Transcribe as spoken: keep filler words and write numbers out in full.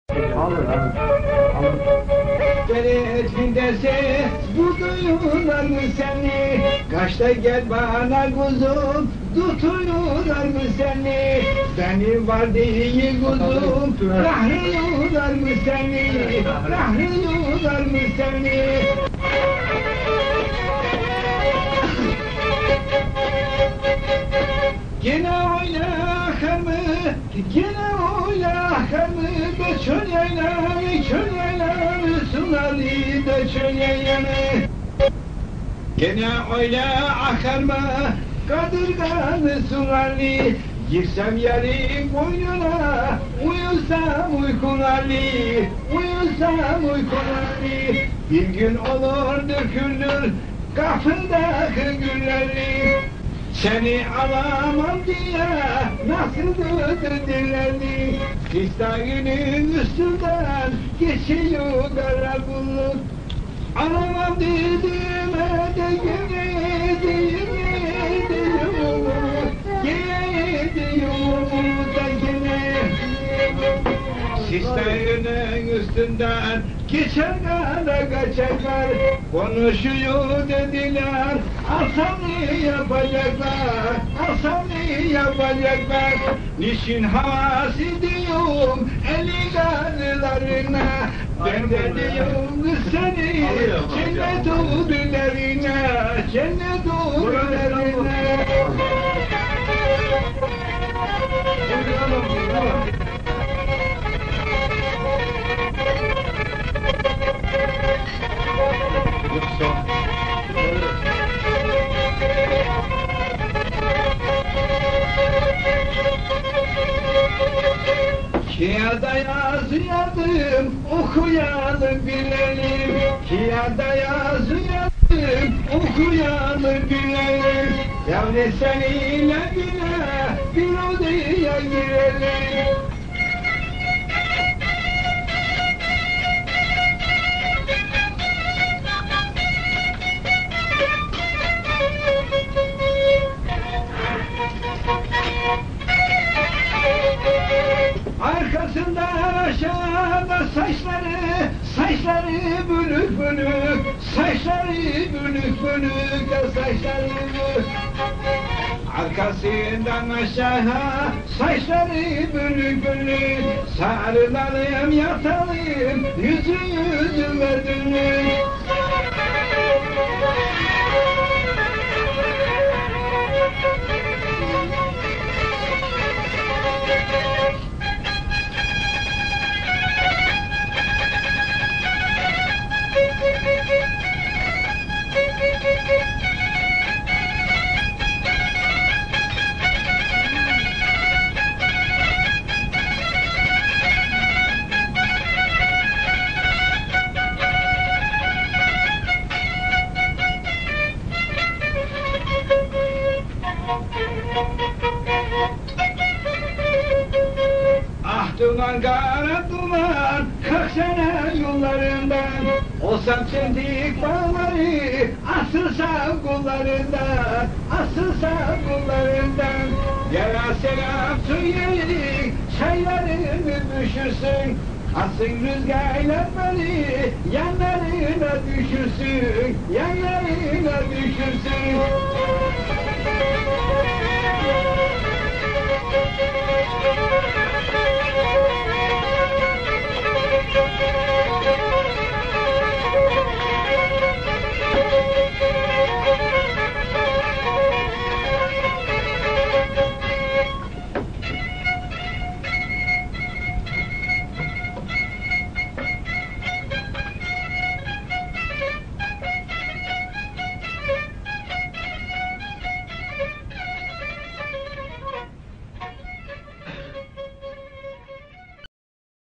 Alır, alır, alır. Deretinde ses bu duyular mı seni? Kaçta gel bana kuzum, tutuyorlar mı seni? Benim var değil kuzum, rahlıyorlar mı seni? Rahlıyorlar mı seni? Gene oynakar mı, gene oynakar mı? Da çöl yaylanı, çöl yaylanı, suları da çöl yaylanı. Gene oyna akar mı, kadırganı suları? Girsem yarın boynuna, uyusam uykuları, uyusam uykuları. Bir gün olur dökülür kapıdaki gülleri. Seni alamam diye nasıl döndü dilleri? Kistağının üstünden geçiyor kara bulut. Alamam dediğime de yine ediyorum, yine ediyorum da yine. Sistayının üstünden geçer kara kaçaklar, konuşuyor dediler, asanı yapacaklar, asanı yapacaklar. Niçin havas ediyorum eli karılarına, ben de diyorum seni cennet uğurlarına, cennet uğurlarına. Kağıda yazıyordum, okuyalım bilelim. Kağıda yazıyordum, okuyalım bilelim. Yavrum seninle bile bir odaya girelim. Arkasından aşağıda saçları, saçları bölük bölük, saçları bölük bölük de saçları bölük. Arkasından aşağı saçları bölük bölük, sarılalım yatalım, yüzü yüzüme dönük. Duman kara duman, kırk sene yollarından, olsam çentik bağları, asılsam kullarından, asılsam kullarından. Yara selam söyleyin, çaylarını düşürsün, asın rüzgarlar beni, yanlarına düşürsün, yanlarına düşürsün. Thank you.